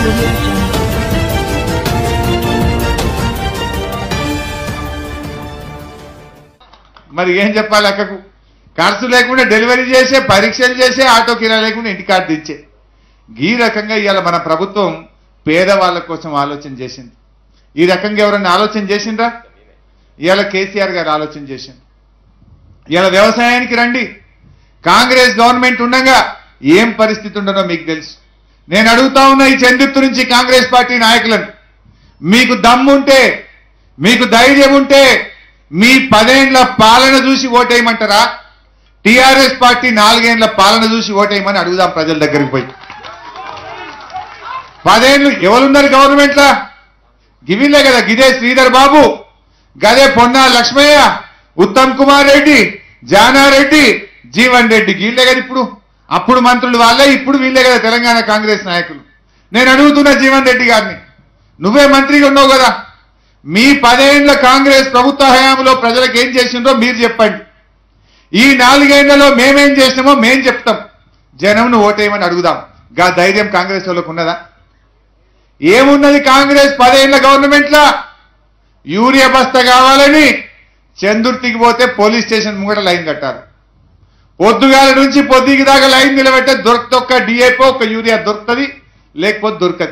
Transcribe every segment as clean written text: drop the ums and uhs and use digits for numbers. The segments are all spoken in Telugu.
మరి ఏం చెప్పాలి అక్కకు ఖర్చు లేకుండా డెలివరీ చేసే పరీక్షలు చేసే ఆటో కిరాయి లేకుండా ఇంటి కార్డు ఇచ్చే ఈ రకంగా ఇవాళ మన ప్రభుత్వం పేదవాళ్ళ కోసం ఆలోచన చేసింది. ఈ రకంగా ఎవరన్నా ఆలోచన చేసిండ్రా? ఇవాళ కేసీఆర్ గారు ఆలోచన చేసింది. ఇవాళ వ్యవసాయానికి రండి. కాంగ్రెస్ గవర్నమెంట్ ఉండగా ఏం పరిస్థితి ఉండదో మీకు తెలుసు. నేను అడుగుతా ఉన్నా ఈ చంద్రుత్తు నుంచి కాంగ్రెస్ పార్టీ నాయకులను, మీకు దమ్ముంటే మీకు ధైర్యం ఉంటే మీ 10 ఏళ్ల పాలన చూసి ఓటేయమంటారా? టీఆర్ఎస్ పార్టీ 4 ఏళ్ల పాలన చూసి ఓటేయమని అడుగుదాం ప్రజల దగ్గరికి పోయి. 10 ఏళ్ళు ఎవరున్నారు గవర్నమెంట్లా? గివిలే కదా, గిదే శ్రీధర్ బాబు, గదే పొన్నా లక్ష్మయ్య, ఉత్తమ్ కుమార్ రెడ్డి, జానారెడ్డి, జీవన్ రెడ్డి, గీళ్లే కదా ఇప్పుడు. అప్పుడు మంత్రులు వాళ్ళే, ఇప్పుడు వీళ్ళే కదా తెలంగాణ కాంగ్రెస్ నాయకులు. నేను అడుగుతున్నా జీవన్ రెడ్డి గారిని, నువ్వే మంత్రిగా ఉన్నావు కదా, మీ 10 ఏళ్ల కాంగ్రెస్ ప్రభుత్వ హయాంలో ప్రజలకు ఏం చేసిందో మీరు చెప్పండి. ఈ 4 ఏళ్లలో మేమేం చేసినామో మేం చెప్తాం, జనంను ఓటేయమని అడుగుదాం. గా ధైర్యం కాంగ్రెస్ వాళ్ళకు ఉన్నదా? ఏమున్నది కాంగ్రెస్ 10 ఏళ్ల గవర్నమెంట్లా? యూరియా బస్తా కావాలని చందుర్తికి పోతే పోలీస్ స్టేషన్ ముంగట లైన్ కట్టారు. పొద్దుగాల నుంచి పొద్దుకి దాకా లైన్ నిలబెట్టే దొరకతొక్క డిఏపో ఒక యూరియా దొరుకుతుంది, లేకపోతే దొరకదు.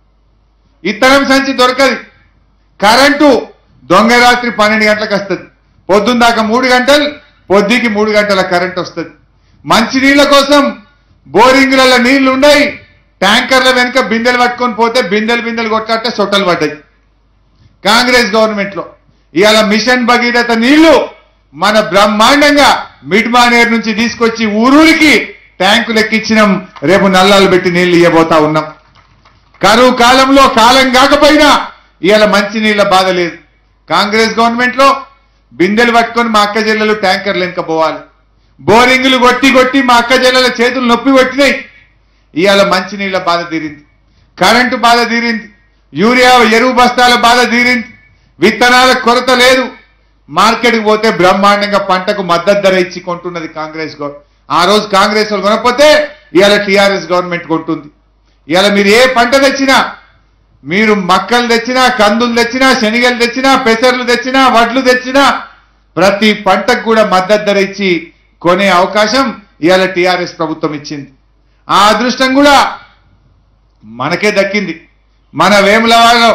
ఇత్తనం సంచి దొరకదు. కరెంటు దొంగ రాత్రి 12 గంటలకు వస్తుంది. పొద్దున్న దాకా 3 గంటలు, పొద్దుకి 3 గంటల కరెంట్ వస్తుంది. మంచినీళ్ళ కోసం బోరింగులలో నీళ్లు ఉన్నాయి, ట్యాంకర్ల వెనుక బిందెలు పట్టుకొని పోతే బిందెలు కొట్టాటే సొట్టలు పడ్డాయి కాంగ్రెస్ గవర్నమెంట్ లో. ఇవాళ మిషన్ భగీరథ నీళ్లు మన బ్రహ్మాండంగా మిడ్మానేర్ నుంచి తీసుకొచ్చి ఊరూరికి ట్యాంకులు ఎక్కించినాం. రేపు నల్లాలు పెట్టి నీళ్లు ఇవ్వబోతా ఉన్నాం. కరువు కాలంలో కాలం కాకపోయినా ఇవాళ మంచి నీళ్ల బాధ లేదు. కాంగ్రెస్ గవర్నమెంట్ లో బిందెలు పట్టుకొని మా అక్క జిల్లలు ట్యాంకర్లు వెనుక పోవాలి. బోరింగులు కొట్టి మా అక్క జిల్లల చేతులు నొప్పి కొట్టినాయి. ఇవాళ మంచి నీళ్ల బాధ తీరింది, కరెంటు బాధ తీరింది, యూరియా ఎరువు బస్తాల బాధ తీరింది, విత్తనాల కొరత లేదు. మార్కెట్కి పోతే బ్రహ్మాండంగా పంటకు మద్దతు ధర ఇచ్చి కొంటున్నది కాంగ్రెస్ గవర్నమెంట్. ఆ రోజు కాంగ్రెస్ వాళ్ళు కొనకపోతే ఇవాళ టీఆర్ఎస్ గవర్నమెంట్ కొంటుంది. ఇవాళ మీరు ఏ పంట తెచ్చినా, మీరు మక్కలు తెచ్చినా, కందులు తెచ్చినా, శనిగలు తెచ్చినా, పెసర్లు తెచ్చినా, వడ్లు తెచ్చినా, ప్రతి పంటకు కూడా మద్దతు ధర ఇచ్చి కొనే అవకాశం ఇవాళ టీఆర్ఎస్ ప్రభుత్వం ఇచ్చింది. ఆ అదృష్టం కూడా మనకే దక్కింది. మన వేములవాడలో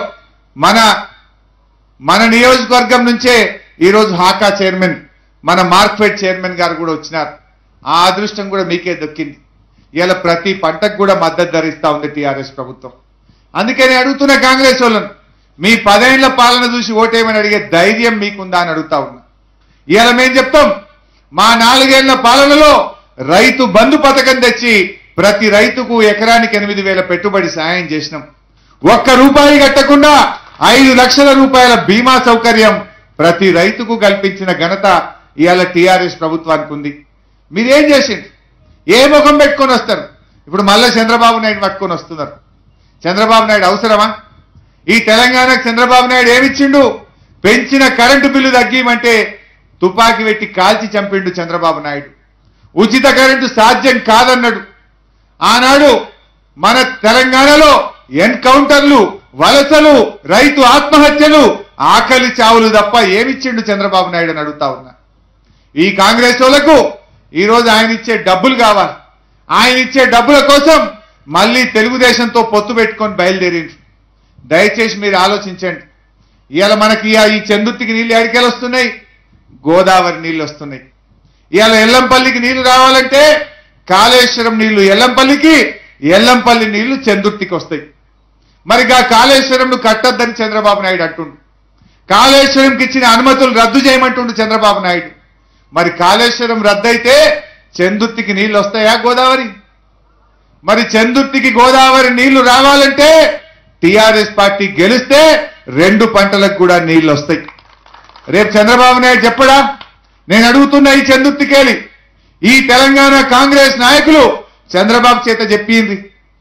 మన నియోజకవర్గం నుంచే ఈరోజు హాకా చైర్మన్, మన మార్క్ఫెడ్ చైర్మన్ గారు కూడా వచ్చినారు. ఆ అదృష్టం కూడా మీకే దక్కింది. ఇవాళ ప్రతి పంటకు కూడా మద్దతు ధర ఇస్తా ఉంది టీఆర్ఎస్ ప్రభుత్వం. అందుకే నేను అడుగుతున్న కాంగ్రెస్ వాళ్ళను, మీ 10 ఏళ్ల పాలన చూసి ఓటేయమని అడిగే ధైర్యం మీకుందా అని అడుగుతా ఉన్నా. ఇవాళ మేము చెప్తాం, మా 4 ఏళ్ల పాలనలో రైతు బంధు పథకం తెచ్చి ప్రతి రైతుకు ఎకరానికి 8,000 పెట్టుబడి సాయం చేసినాం. 1 రూపాయి కట్టకుండా 5 లక్షల రూపాయల బీమా సౌకర్యం ప్రతి రైతుకు కల్పించిన ఘనత ఇవాళ టీఆర్ఎస్ ప్రభుత్వానికి ఉంది. మీరేం చేసింది? ఏ ముఖం పెట్టుకొని వస్తారు? ఇప్పుడు మళ్ళా చంద్రబాబు నాయుడు పట్టుకొని వస్తున్నారు. చంద్రబాబు నాయుడు అవసరమా? ఈ తెలంగాణకు చంద్రబాబు నాయుడు ఏమిచ్చిండు? పెంచిన కరెంటు బిల్లు తగ్గిమంటే తుపాకీ పెట్టి కాల్చి చంపిండు చంద్రబాబు నాయుడు. ఉచిత కరెంటు సాధ్యం కాదన్నాడు. ఆనాడు మన తెలంగాణలో ఎన్కౌంటర్లు, వలసలు, రైతు ఆత్మహత్యలు, ఆకలి చావులు తప్ప ఏమిచ్చిండు చంద్రబాబు నాయుడు అని అడుగుతా ఉన్నా. ఈ కాంగ్రెస్ వాళ్ళకు ఈరోజు ఆయన ఇచ్చే డబ్బులు కావాలి. ఆయన ఇచ్చే డబ్బుల కోసం మళ్ళీ తెలుగుదేశంతో పొత్తు పెట్టుకొని బయలుదేరింది. దయచేసి మీరు ఆలోచించండి. ఇవాళ మనకి ఈ చందుర్తికి నీళ్లు ఎడికెళ్ళి వస్తున్నాయి? గోదావరి నీళ్లు వస్తున్నాయి. ఇవాళ ఎల్లంపల్లికి నీళ్లు రావాలంటే కాళేశ్వరం నీళ్లు ఎల్లంపల్లికి, ఎల్లంపల్లి నీళ్లు చందుర్తికి వస్తాయి. మరి ఆ కాళేశ్వరంను కట్టొద్దని చంద్రబాబు నాయుడు అంటుండు. కాళేశ్వరంకి ఇచ్చిన అనుమతులు రద్దు చేయమంటుండు చంద్రబాబు నాయుడు. మరి కాళేశ్వరం రద్దయితే చందుర్తికి నీళ్లు వస్తాయా గోదావరి? మరి చందుర్తికి గోదావరి నీళ్లు రావాలంటే టీఆర్ఎస్ పార్టీ గెలిస్తే 2 పంటలకు కూడా నీళ్లు వస్తాయి. రేపు చంద్రబాబు నాయుడు చెప్పడా? నేను అడుగుతున్నా, ఈ చందుర్తికేలి ఈ తెలంగాణ కాంగ్రెస్ నాయకులు చంద్రబాబు చేత చెప్పింది.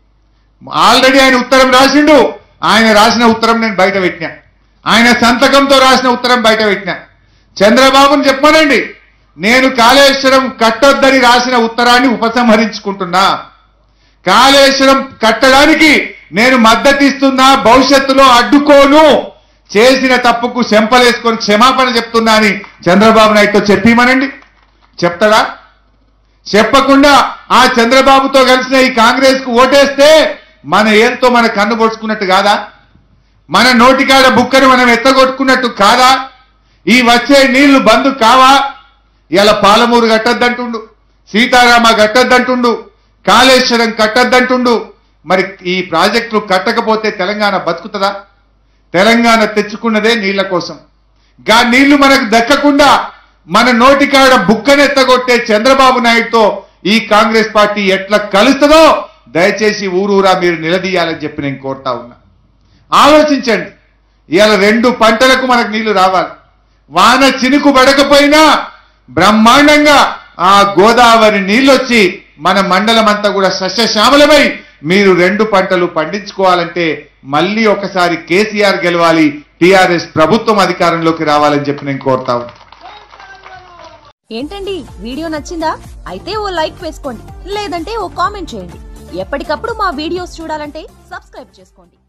ఆల్రెడీ ఆయన ఉత్తరం రాసిండు. ఆయన రాసిన ఉత్తరం నేను బయట పెట్టినా, ఆయన సంతకంతో రాసిన ఉత్తరం బయట పెట్టినా. చంద్రబాబుని చెప్పమనండి, నేను కాళేశ్వరం కట్టొద్దని రాసిన ఉత్తరాన్ని ఉపసంహరించుకుంటున్నా. కాళేశ్వరం కట్టడానికి నేను మద్దతు ఇస్తున్నా, భవిష్యత్తులో అడ్డుకోను, చేసిన తప్పుకు చెంపలేసుకొని క్షమాపణ చెప్తున్నా అని చంద్రబాబు నాయుడుతో చెప్పిమనండి. చెప్తాడా? చెప్పకుండా ఆ చంద్రబాబుతో కలిసిన ఈ కాంగ్రెస్ కు ఓటేస్తే మన ఏంతో మన కన్ను పొడుచుకున్నట్టు కాదా? మన నోటికాడ బుక్కని మనం ఎత్తగొట్టుకున్నట్టు కాదా? ఈ వచ్చే నీళ్లు బంద్ కావా? ఇలా పాలమూరు కట్టద్దంటుండు, సీతారామ కట్టద్దంటుండు, కాళేశ్వరం కట్టద్దంటుండు. మరి ఈ ప్రాజెక్టులు కట్టకపోతే తెలంగాణ బతుకుతుందా? తెలంగాణ తెచ్చుకున్నదే నీళ్ల కోసం. గా నీళ్లు మనకు దక్కకుండా మన నోటికాడ బుక్కనెత్తగొట్టే చంద్రబాబు నాయుడుతో ఈ కాంగ్రెస్ పార్టీ ఎట్లా కలుస్తుందో దయచేసి ఊరూరా మీరు నిలదీయాలని చెప్పి నేను కోరుతా ఉన్నా. ఆలోచించండి. ఇవాళ 2 పంటలకు మనకు నీళ్లు రావాలి. వాన చినుకు పడకపోయినా బ్రహ్మాండంగా ఆ గోదావరి నీళ్ళొచ్చి మన మండలం అంతా కూడా సస్యశ్యామలమై మీరు 2 పంటలు పండించుకోవాలంటే మళ్ళీ ఒకసారి కేసీఆర్ గెలవాలి, టీఆర్ఎస్ ప్రభుత్వం అధికారంలోకి రావాలని చెప్పి నేను కోరుతా ఉన్నా. ఏంటండి, వీడియో నచ్చిందా? అయితే ఓ లైక్ వేసుకోండి, లేదంటే ఓ కామెంట్ చేయండి. ఎప్పటికప్పుడు మా వీడియోస్ చూడాలంటే సబ్స్క్రైబ్ చేసుకోండి.